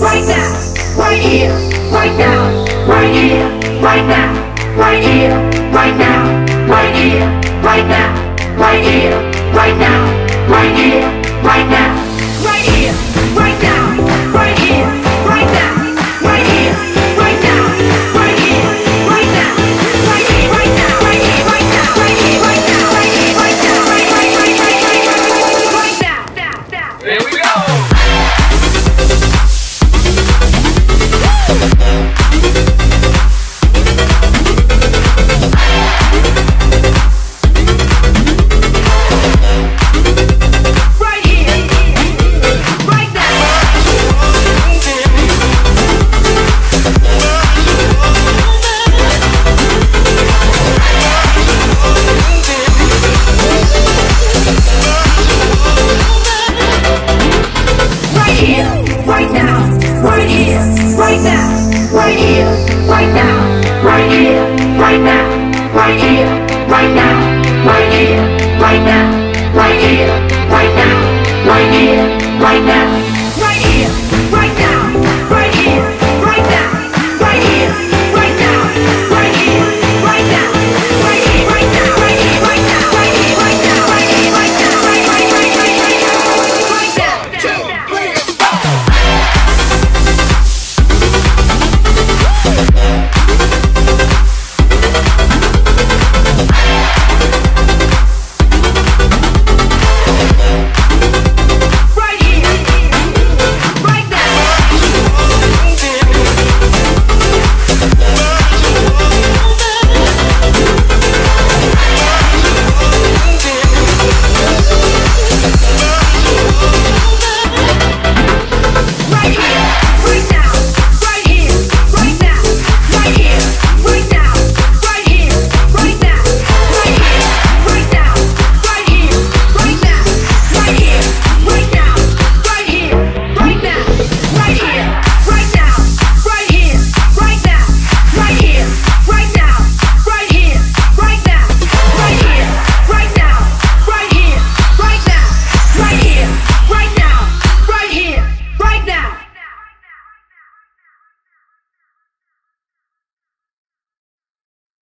right now, right here, right now, right here, right now, right here, right now, right here, right now, right here, right now, right here, right now, right here, right now, right here, right now, right here, right now, right here, right now, right here, right now, right here, right now, right here, right now, right here, right now, right now. Here we go. Right here,